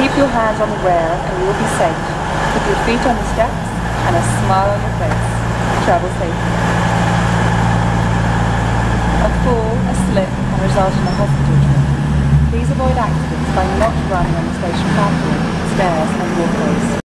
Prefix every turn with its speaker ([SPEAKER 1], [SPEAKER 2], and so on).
[SPEAKER 1] Keep your hands on the rail and you will be safe. Keep your feet on the steps and a smile on your face. Travel safely. A fall, a slip can result in a hospital trip. Please avoid accidents by not running on the station platform, stairs and walkways.